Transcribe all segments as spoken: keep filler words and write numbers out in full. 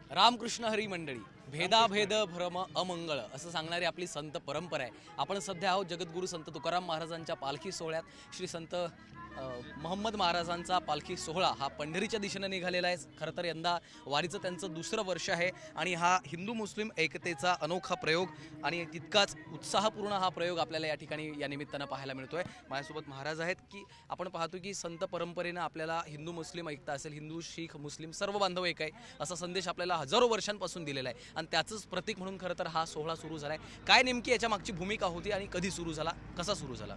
रामकृष्ण हरी मंडळी, भेदाभेद भ्रम अमंगळ असं सांगणारी आपली संत परंपरा आहे। आपण सध्या आहोत जगद्गुरू संत तुकाराम महाराजांच्या पालखी सोहळ्यात। श्री संत मोहम्मद महाराजांचा पालखी सोहळा हा पंढरीच्या दिशेने निघालेला आहे। खरं तर यंदा वारीचं त्यांचं दुसरं वर्ष आहे आणि हा हिंदू मुस्लिम एकतेचा अनोखा प्रयोग आणि तितकाच उत्साहपूर्ण हा प्रयोग आपल्याला या ठिकाणी या निमित्तानं पाहायला मिळतोय। माझ्यासोबत महाराज आहेत की आपण पाहतो की संत परंपरेने आपल्याला हिंदू मुस्लिम एकता असेल, हिंदू शीख मुस्लिम सर्व बांधव एक आहे असा संदेश आपल्याला हजारो वर्षांपासून दिलेला आहे आणि त्याचंच प्रतीक म्हणून खरं तर हा सोहळा सुरू झालाय। काय नेमकी याच्या मागची भूमिका होती आणि कधी सुरू झाला, कसा सुरू झाला?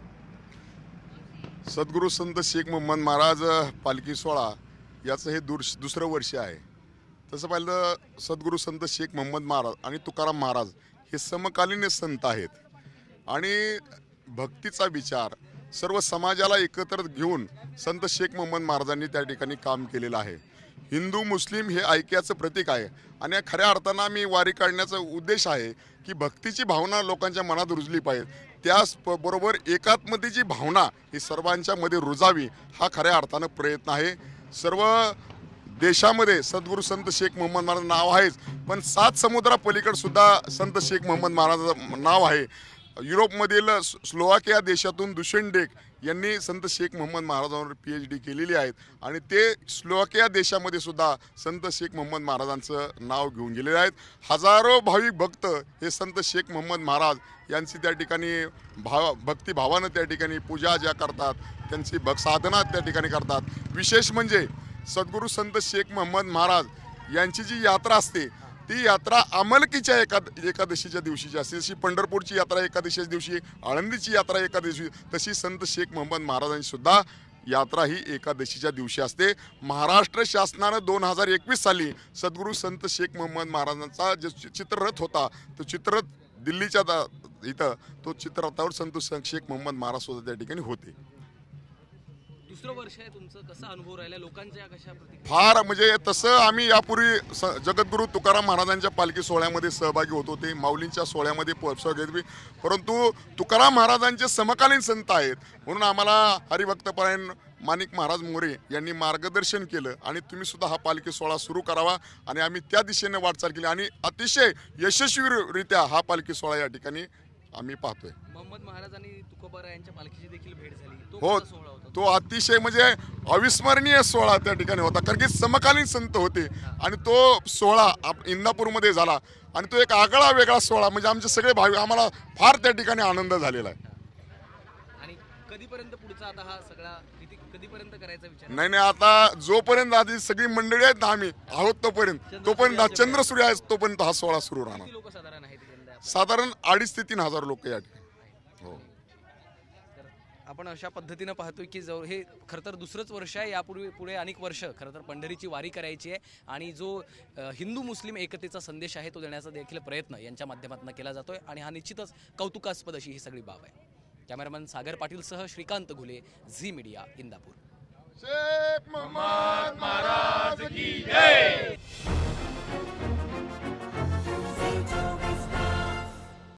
सद्गुरू संत शेख मोहम्मद महाराज पालखी सोहळा याचं हे दुस दुसरं वर्ष आहे। तसं पाहिलं सद्गुरू संत शेख मोहम्मद महाराज आणि तुकाराम महाराज हे समकालीन संत आहेत आणि भक्तीचा विचार सर्व समाजाला एकत्र घेऊन संत शेख मोहम्मद महाराजांनी त्या ठिकाणी काम केलेलं आहे। हिंदू मुस्लिम हे ऐक्याचं प्रतीक आहे आणि खऱ्या अर्थानं मी वारी काढण्याचा उद्देश आहे की भक्तीची भावना लोकांच्या मनात रुजली पाहिजे, त्याच बरोबर एकात्मतेची भावना ही सर्वांच्या मध्ये रुजावी हा खऱ्या अर्थानं प्रयत्न आहे। सर्व देशामध्ये सद्गुरू संत शेख मोहम्मद महाराज नाव आहेच, पण सात समुद्रा पलीकडे सुद्धा संत शेख मोहम्मद महाराजांचं नाव आहे। युरोपमधील स्लोवाकिया देशातून दुशेंडेक यांनी संत शेख मोहम्मद महाराजांवर पी एच डी केलेली आहेत आणि ते स्लोवाकिया देशामध्ये सुद्धा संत शेख मोहम्मद महाराजांचं नाव घेऊन गेलेले आहेत। हजारो भाविक भक्त हे संत शेख मोहम्मद महाराज यांची त्या ठिकाणी भाव भक्तिभावानं त्या ठिकाणी पूजा ज्या करतात, त्यांची भक्त साधना त्या ठिकाणी करतात। विशेष म्हणजे सद्गुरू संत शेख मोहम्मद महाराज यांची जी यात्रा असते ती यात्रा अमलकीच्या एका एकादशीच्या दिवशीची असते। जशी पंढरपूरची यात्रा एकादशीच्या दिवशी, आळंदीची यात्रा एकादशी, तशी संत शेख मोहम्मद महाराजांची सुद्धा यात्रा ही एकादशीच्या दिवशी असते। महाराष्ट्र शासनानं दोन हजार एकवीस साली सद्गुरू संत शेख मोहम्मद महाराजांचा जो चित्ररथ होता तो चित्ररथ दिल्लीच्या इथं तो चित्ररथावर संत शेख मोहम्मद महाराज सुद्धा त्या ठिकाणी होते। दुसरं वर्ष आहे तुमचं, कसा अनुभव राहिला लोकांच्या कशा प्रतिक्रिया? फार म्हणजे तसं आम्ही यापूर्वी जगद्गुरू तुकाराम महाराजांच्या पालखी सोहळ्यामध्ये सहभागी होत होते, माऊलींच्या सोहळ्यामध्ये सहभागी, परंतु तुकाराम महाराजांचे समकालीन संत आहेत म्हणून आम्हाला हरिभक्तपरायण माणिक महाराज मोरे यांनी मार्गदर्शन केलं आणि तुम्ही सुद्धा हा पालखी सोहळा सुरू करावा आणि आम्ही त्या दिशेने वाटचाल केली आणि अतिशय यशस्वीरित्या हा पालखी सोहळा या ठिकाणी आम्ही पाहतोय। मोहम्मद महाराज आणि तुकोबा यांच्या पालखीची देखील भेट झाली, तो हो, कसा सोहळा होता? तो अतिशय म्हणजे अविस्मरणीय सोहळा त्या ठिकाणी होता, कारण की समकालीन संत होते आणि तो सोहळा इंदापूरमध्ये झाला आणि तो एक आगळा वेगळा सोहळा म्हणजे आमचे सगळे भावी आम्हाला फार त्या ठिकाणी आनंद झालेला आहे। आणि कधीपर्यंत पुढचा आता हा सगळा किती कधीपर्यंत करायचा विचार? नाही नाही आता जोपर्यंत आधी सगळी मंडळी आहेत ना आम्ही आहोत तोपर्यंत तोपर्यंत चंद्रसूर्य आहे तोपर्यंत हा सोहळा सुरू राहणार। लोक साधारण आहेत साधारण अडीच ते तीन हजार लोक या ठिकाणी। हो, आपण अशा पद्धतीनं पाहतोय की जो हे खरं तर दुसरंच वर्ष आहे, यापूर्वी पुढे अनेक वर्ष खरं तर पंढरीची वारी करायची आहे आणि जो हिंदू मुस्लिम एकतेचा संदेश आहे तो देण्याचा देखील प्रयत्न यांच्या माध्यमातून केला जातोय आणि हा निश्चितच कौतुकास्पद अशी ही सगळी बाब आहे। कॅमेरामॅन सागर पाटील सह श्रीकांत घुले, झी मीडिया, इंदापूर। शेख मोहम्मद महाराज की जय।